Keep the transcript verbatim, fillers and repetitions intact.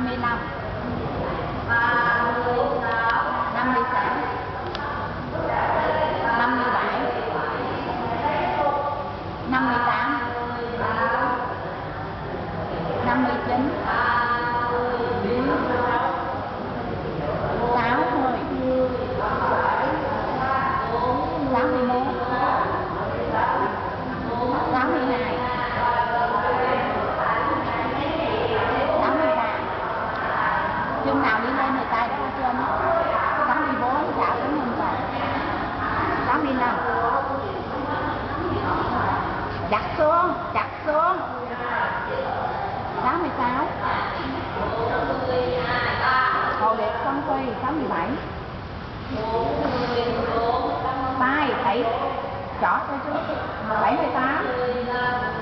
năm mươi lăm, năm mươi sáu, năm mươi bảy, năm mươi tám, năm mươi chín, sáu mươi, sáu mươi mốt, sáu mươi hai, sáu mươi ba. Chân nào đi lên thì tay đã ở trên. sáu mươi bốn, chảo xuống lên rồi. sáu mươi lăm. Chặt xuống, chặt xuống. sáu mươi sáu. Hồ Điệp Song Phi, sáu mươi bảy. Tay, đẩy, chỏ tới trước. bảy mươi tám.